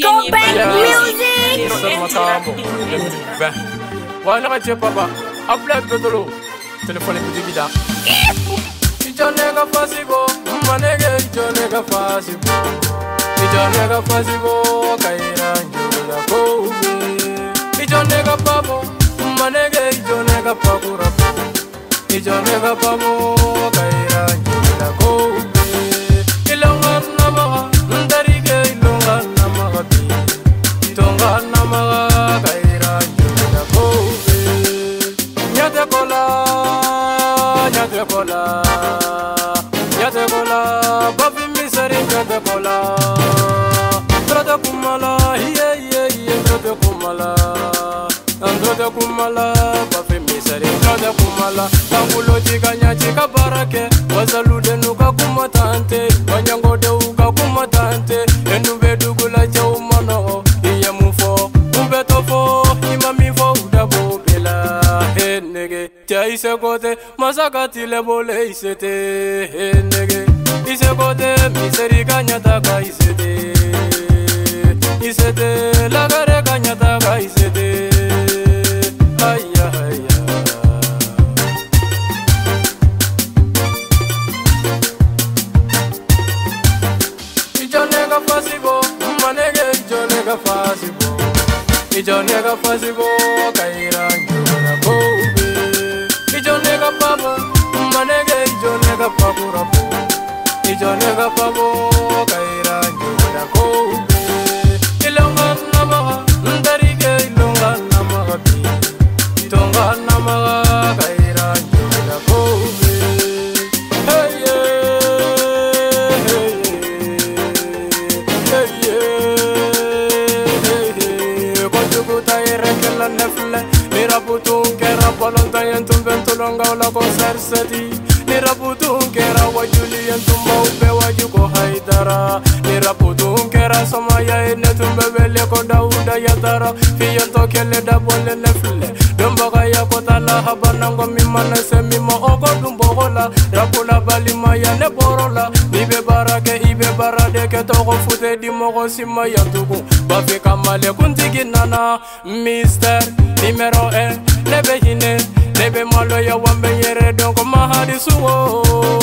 Throwback music. Voilà, tu papa. Appelez Pedro. Téléphone est plus évident. Ijonega fasibo, manege ijonega fasibo. Ijonega fasibo, kaira njula koube. Ijonega pabo, manege ijonega pakura. Ijonega pabo, kaira njula koube. Ilonga namaga, ndarige ilonga namaga bi. Itonga namaga, kaira njula koube. Nyate kola, nyate kola. Nyate kola, babi misari nyate kola. Trate kumala, trate kumala. Trate kumala, babi misari trate kumala. Tangulo chika nyachika barake, wasalude nuka kumatante, wanyangode uka kumatante, enube dugula cha umano, iye mufo, ubetofo, imamifo udabo bela, he nege, tia isekote, masakati lebole isete, he nege, isekote, miseri kanyataka isete, isete, lagare kanyataka isete, aya aya. Ijonega fasibo, manege ijonega fasibo. Ijonega fasibo, kaira njula koube. Ijonega pabo, manege ijonega pakurapo. Ijonega pabo, kaira njula koube. Ilonga namaga, ndarige ilonga namaga bi. Itonga namaga, kaira njula koube. Hey nefle nirabutun kera bolonta yentum ventulonga la concersati nirabutun kera wajuli yentum maube wajuko haidara nirabutun kera somaya enetum bebele ko dauda yatara fiyanto kele dabole nefle dombaga yakota la habanango mimana semimo ogo dumbogola rapula balima ya ne borola ibe barade ke togo fute di mogo sima yantugu bafi kamale kuntigi nana mister numero 1 lebe hine lebe malo ya wambe yere donko mahadi suwo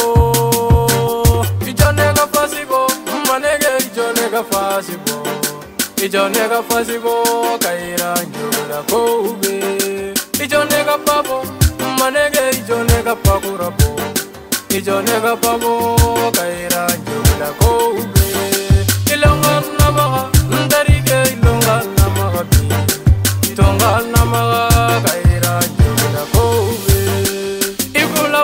ijonega fasibo manege ijonega fasibo ijonega fasibo kaira njula koube ijonega pabo manege ijonega pakurapo ijonega pabo kaira njula koube ilonga namaga ndarige ilonga namaga bi itonga namaga kaira njula koube igula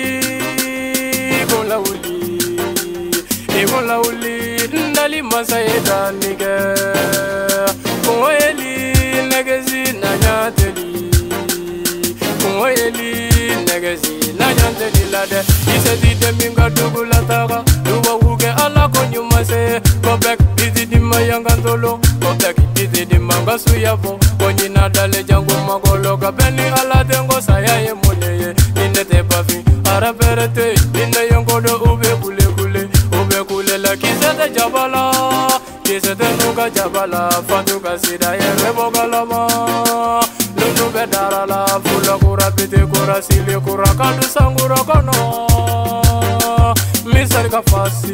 uli ndali masayeda nige kungoyeli negezi nanyateli kungoyeli negezi nanyanteli lade isedi deminga dugula taga duwa uge ala konyumase kobek izidi mayangantolo kobek izidi mangasuyavo konyina dale jangu magolo kabeni ala tengo sayaye moneye inete bafi araberete ine yongodo ube kule la kisete jabala kisete nuka jabala fantuka sida yerebo galama lundu bedara la fula kura pite kura sili kura kandu sangura kono misari kafasi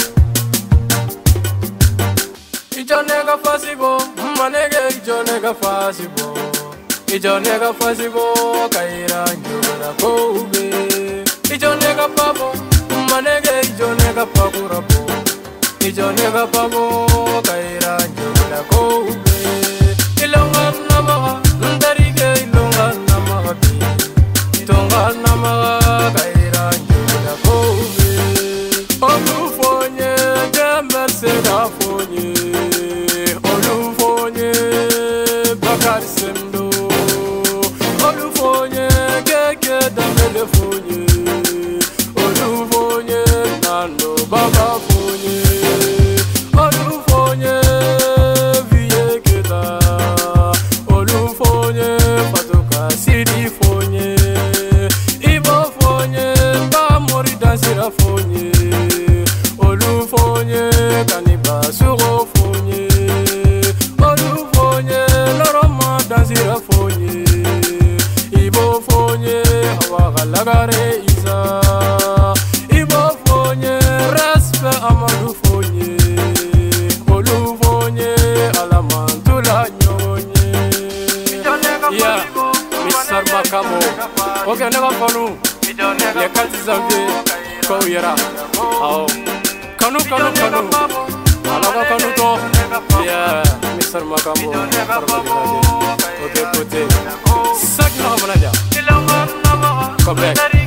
ijonega fasibo manege ijonega fasibo ijonega fasibo kaira njula koube ijonega pabo manege ijonega pakurapo ijonega pabo kaira njula koube ilonga namaga ndarige ilonga namaga bi itonga namaga kaira njula koube olufonye demerse gafonye olufonye bakar sendo olufonye keke damele fonye olufonye nano baba fonye olufonye yera aw kanu alaga kanu to yeah Mr. Makambo côté sagna bana ja come back